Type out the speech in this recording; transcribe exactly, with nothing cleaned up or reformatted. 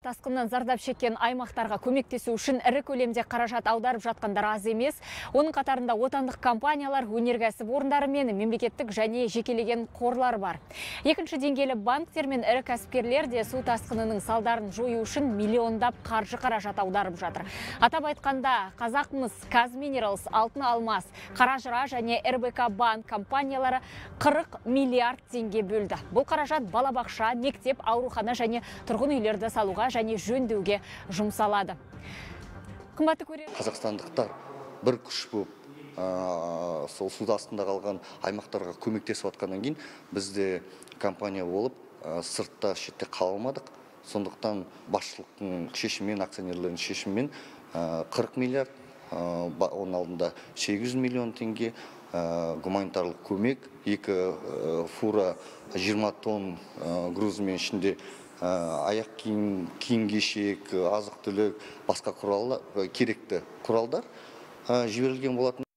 тасқыннан зардап шеккен аймақтарға көмектесу үшін ірі көлемде қаражат аударып жатқандар аз емес. Оның қатарында отандық компаниялар, өнеркәсіп орындары мен мемлекеттік және жекелеген қорлар бар. Екінші деңгейлі банктер мен ірі кәсіпкерлер де су тасқынының салдарын жою үшін миллиондап қаржы қаражат аударып жатыр. Атап айтқанда, Қазақмыс, Казминералс, Алтын Алмас, Қаражыра және эр бэ ка банк компаниялары қырық миллиард теңге бөлді. Бұл қаражат балабақша, мектеп, аурухана және тұрғын үйлерді салуға және жөндеуге жұмсалады. Қымбатты көрер. Қазақстандықтар бір күш болып, сол су астында қалған аймақтарға көмектесіп жатқаннан кейін бізде компания болып сыртта шетте қала алмадық. Сондықтан басшылықтың шешімімен, акционерлердің шешімімен қырық миллиард, оның алдында сегіз жүз миллион теңге гуманитарлық көмек, екі фура жиырма тонн грузымен ішінде аяқ киім, киім-кешек, азық-түлік, басқа құралдар, керекті құралдар жіберілген болатын.